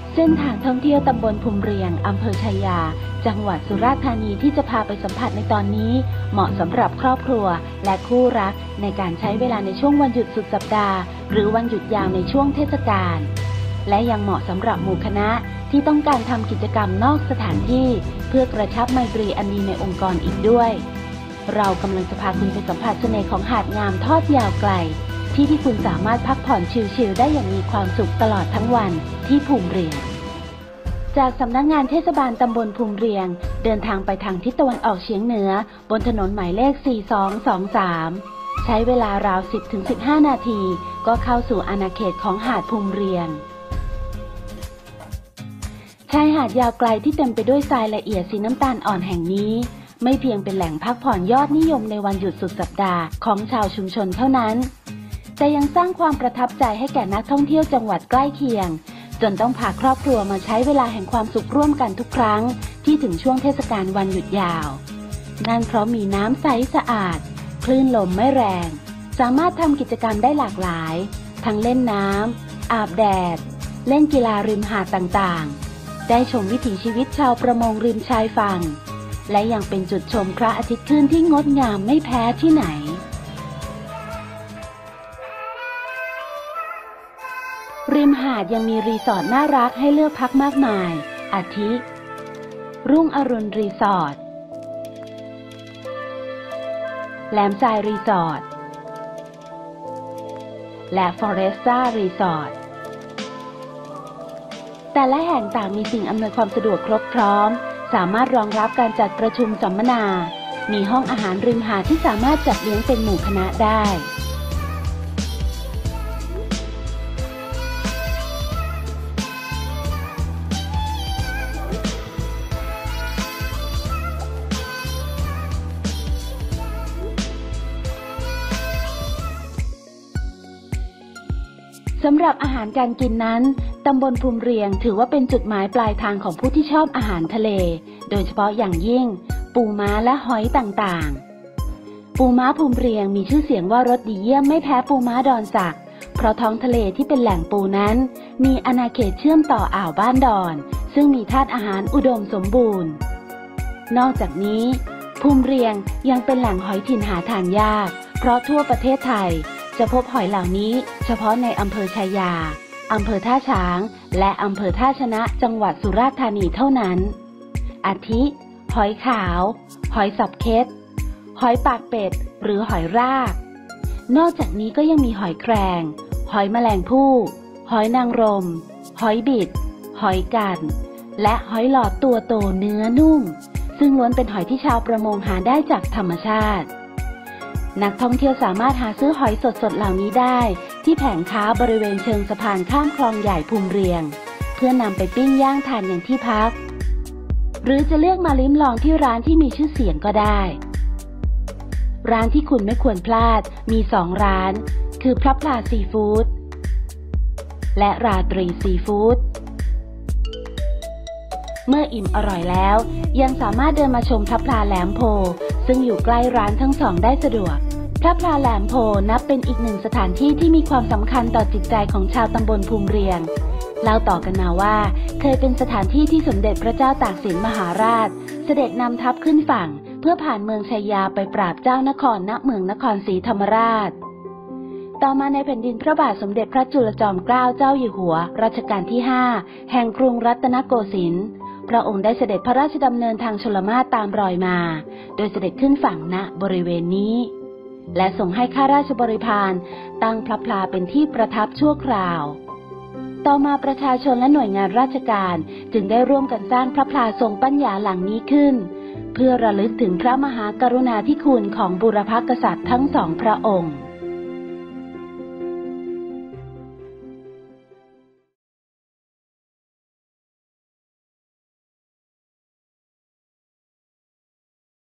เส้นทางท่องเที่ยวตำบลภูมิเรียงอำเภอชัยยาจังหวัดสุราษฎร์ธานีที่จะพาไปสัมผัสในตอนนี้เหมาะสำหรับครอบครัวและคู่รักในการใช้เวลาในช่วงวันหยุดสุดสัปดาห์หรือวันหยุดยาวในช่วงเทศกาลและยังเหมาะสำหรับหมู่คณะที่ต้องการทำกิจกรรมนอกสถานที่เพื่อกระชับไมตรีอันดีในองค์กรอีกด้วยเรากำลังจะพาคุณไปสัมผัสเสน่ห์ของหาดงามทอดยาวไกลที่คุณสามารถพักผ่อนชิลๆได้อย่างมีความสุขตลอดทั้งวันที่ภูมิเรียงจากสำนักงานเทศบาลตำบลภูมิเรียงเดินทางไปทางทิศตะวันออกเฉียงเหนือบนถนนหมายเลข 4223 ใช้เวลาราว 10-15 นาทีก็เข้าสู่อาณาเขตของหาดภูมิเรียงชายหาดยาวไกลที่เต็มไปด้วยทรายละเอียดสีน้ำตาลอ่อนแห่งนี้ไม่เพียงเป็นแหล่งพักผ่อนยอดนิยมในวันหยุดสุดสัปดาห์ของชาวชุมชนเท่านั้นแต่ยังสร้างความประทับใจให้แก่นักท่องเที่ยวจังหวัดใกล้เคียงจนต้องพาครอบครัวมาใช้เวลาแห่งความสุขร่วมกันทุกครั้งที่ถึงช่วงเทศกาลวันหยุดยาวนั่นเพราะมีน้ำใสสะอาดคลื่นลมไม่แรงสามารถทำกิจกรรมได้หลากหลายทั้งเล่นน้ำอาบแดดเล่นกีฬาริมหาดต่างๆได้ชมวิถีชีวิตชาวประมงริมชายฝั่งและยังเป็นจุดชมพระอาทิตย์ขึ้นที่งดงามไม่แพ้ที่ไหนริมหาดยังมีรีสอร์ทน่ารักให้เลือกพักมากมายอาทิรุ่งอรุณรีสอร์ทแหลมทรายรีสอร์ทและฟอเรสต้ารีสอร์ทแต่ละแห่งต่างมีสิ่งอำนวยความสะดวกครบพร้อมสามารถรองรับการจัดประชุมสัมมนามีห้องอาหารริมหาดที่สามารถจัดเลี้ยงเป็นหมู่คณะได้สำหรับอาหารการกินนั้นตำบลภูมิเรียงถือว่าเป็นจุดหมายปลายทางของผู้ที่ชอบอาหารทะเลโดยเฉพาะอย่างยิ่งปูม้าและหอยต่างๆปูม้าภูมิเรียงมีชื่อเสียงว่ารสดีเยี่ยมไม่แพ้ปูม้าดอนสักเพราะท้องทะเลที่เป็นแหล่งปูนั้นมีอาณาเขตเชื่อมต่ออ่าวบ้านดอนซึ่งมีธาตุอาหารอุดมสมบูรณ์นอกจากนี้ภูมิเรียงยังเป็นแหล่งหอยถิ่นหาทานยากเพราะทั่วประเทศไทยจะพบหอยเหล่านี้เฉพาะในอำเภอชัยยาอำเภอท่าช้างและอำเภอท่าชนะจังหวัดสุราษฎร์ธานีเท่านั้นอาทิหอยขาวหอยสับเค็ดหอยปากเป็ดหรือหอยรากนอกจากนี้ก็ยังมีหอยแครงหอยแมลงภู่หอยนางรมหอยบิดหอยกันและหอยหลอดตัวโตเนื้อนุ่มซึ่งล้วนเป็นหอยที่ชาวประมงหาได้จากธรรมชาตินักท่องเที่ยวสามารถหาซื้อหอยสดๆเหล่านี้ได้ที่แผงค้าบริเวณเชิงสะพานข้ามคลองใหญ่ภูมิเรียงเพื่อนำไปปิ้งย่างทานอย่างที่พักหรือจะเลือกมาลิ้มลองที่ร้านที่มีชื่อเสียงก็ได้ร้านที่คุณไม่ควรพลาดมี2ร้านคือพระพลาซีฟู้ดและราตรีซีฟู้ดเมื่ออิ่มอร่อยแล้วยังสามารถเดินมาชมพระพลาแหลมโพซึ่งอยู่ใกล้ร้านทั้งสองได้สะดวกพระพลาแหลมโพนับเป็นอีกหนึ่งสถานที่ที่มีความสำคัญต่อจิตใจของชาวตำบลภูมิเรียงเล่าต่อกันมาว่าเคยเป็นสถานที่ที่สมเด็จพระเจ้าตากสินมหาราชเสด็จนำทัพขึ้นฝั่งเพื่อผ่านเมืองชัยยาไปปราบเจ้านครณเมืองนครศรีธรรมราชต่อมาในแผ่นดินพระบาทสมเด็จพระจุลจอมเกล้าเจ้าอยู่หัวรัชกาลที่5แห่งกรุงรัตนโกสินทร์พระองค์ได้เสด็จพระราชดำเนินทางชลมาศตามรอยมาโดยเสด็จขึ้นฝั่งณบริเวณนี้และส่งให้ข้าราชบริพารตั้งพระพลาเป็นที่ประทับชั่วคราวต่อมาประชาชนและหน่วยงานราชการจึงได้ร่วมกันสร้างพระพลาทรงปัญญาหลังนี้ขึ้นเพื่อระลึกถึงพระมหากรุณาธิคุณของบูรพกษัตริย์ทั้ง2พระองค์